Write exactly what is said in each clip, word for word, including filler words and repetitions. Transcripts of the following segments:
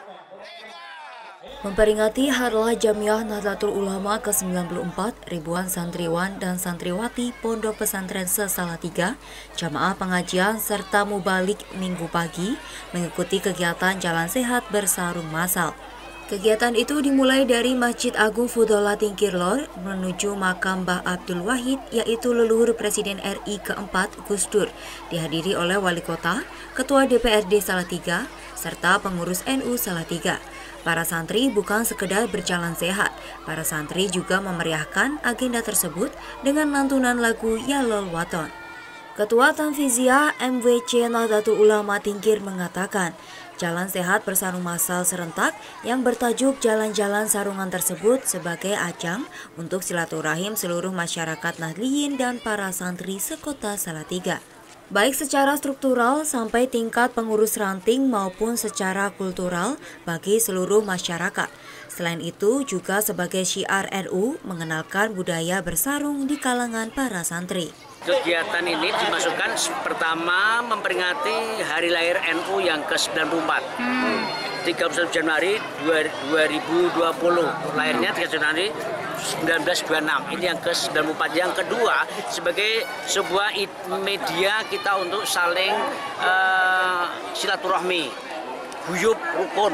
Memperingati Hari Jamiah Nahdlatul Ulama ke sembilan puluh empat, ribuan santriwan dan santriwati Pondok Pesantren Se-Salatiga, jamaah pengajian serta mubalik Minggu pagi mengikuti kegiatan Jalan Sehat bersarung massal. Kegiatan itu dimulai dari Masjid Agung Fudhola Tingkirlor menuju makam Mbah Abdul Wahid, yaitu leluhur Presiden R I keempat Gus Dur, dihadiri oleh Wali Kota, Ketua D P R D Salatiga, serta pengurus N U Salatiga. Para santri bukan sekedar berjalan sehat, para santri juga memeriahkan agenda tersebut dengan lantunan lagu Yalol Waton. Ketua Tanfiziah M W C Nahdlatul Ulama Tingkir mengatakan, Jalan Sehat bersarung massal serentak yang bertajuk Jalan-Jalan Sarungan tersebut sebagai ajang untuk silaturahim seluruh masyarakat Nahdliyin dan para santri sekota Salatiga, baik secara struktural sampai tingkat pengurus ranting maupun secara kultural bagi seluruh masyarakat. Selain itu juga sebagai syiar N U mengenalkan budaya bersarung di kalangan para santri. Kegiatan ini dimasukkan pertama memperingati hari lahir N U yang ke sembilan puluh empat. Hmm. tiga puluh satu Januari dua ribu dua puluh, lahirnya tiga puluh satu Januari seribu sembilan ratus dua puluh enam. Ini yang ke sembilan puluh empat. Yang kedua, sebagai sebuah media kita untuk saling uh, silaturahmi, guyub rukun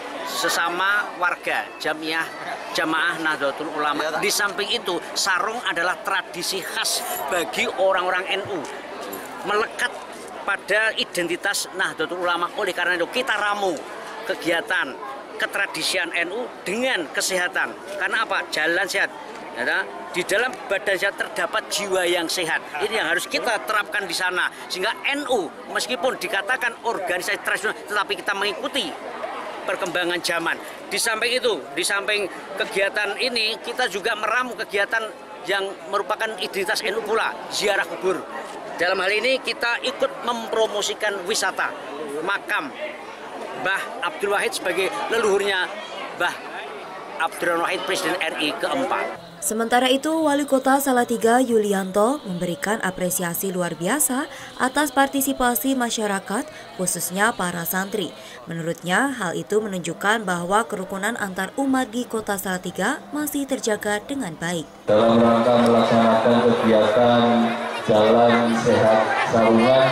sesama warga Jamiah Jamaah Nahdlatul Ulama. Di samping itu, sarung adalah tradisi khas bagi orang-orang N U, melekat pada identitas Nahdlatul Ulama. Oleh karena itu kita ramu kegiatan ketradisian N U dengan kesehatan. Karena apa? Jalan sehat. Ya, di dalam badan sehat terdapat jiwa yang sehat. Ini yang harus kita terapkan di sana. Sehingga N U meskipun dikatakan organisasi tradisional, tetapi kita mengikuti perkembangan zaman. Di samping itu, di samping kegiatan ini, kita juga meramu kegiatan yang merupakan identitas N U pula, ziarah kubur. Dalam hal ini kita ikut mempromosikan wisata makam Mbah Abdul Wahid sebagai leluhurnya Mbah Abdul Wahid Presiden R I keempat. Sementara itu, Wali Kota Salatiga Yulianto memberikan apresiasi luar biasa atas partisipasi masyarakat, khususnya para santri. Menurutnya, hal itu menunjukkan bahwa kerukunan antar umat di Kota Salatiga masih terjaga dengan baik. Dalam rangka melaksanakan kegiatan Jalan Sehat Sarungan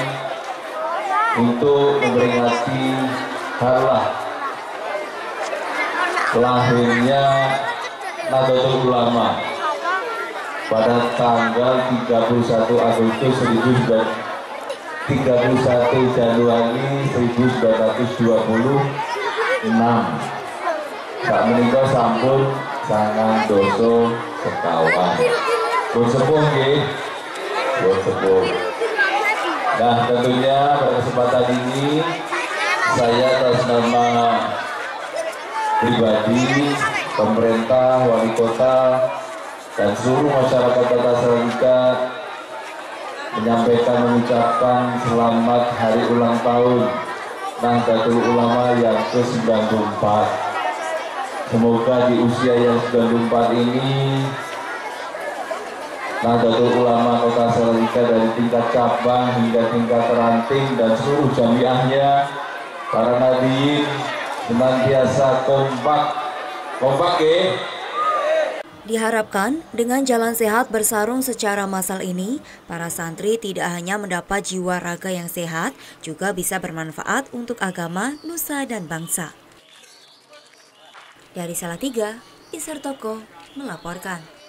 untuk memperingati hari lahirnya Nahdlatul Ulama pada tanggal tiga puluh satu Agustus tiga puluh satu Januari seribu sembilan ratus dua puluh enam. Sak menika sampun sangang doso sekawan. Pun sepuh nggih. Pun sepuh. Nah, tentunya pada kesempatan ini saya atas nama pribadi, pemerintah, wali kota, dan seluruh masyarakat Kota Salatiga menyampaikan mengucapkan selamat hari ulang tahun Nahdlatul Ulama yang ke sembilan puluh empat. Semoga di usia yang sembilan puluh empat ini Nahdlatul Ulama Kota Salatiga dari tingkat cabang hingga tingkat ranting dan seluruh jamiahnya, para nahdliyin senantiasa kompak. Kompak ya. Diharapkan dengan jalan sehat bersarung secara massal ini, para santri tidak hanya mendapat jiwa raga yang sehat, juga bisa bermanfaat untuk agama, nusa, dan bangsa. Dari Salatiga, Isar Toko melaporkan.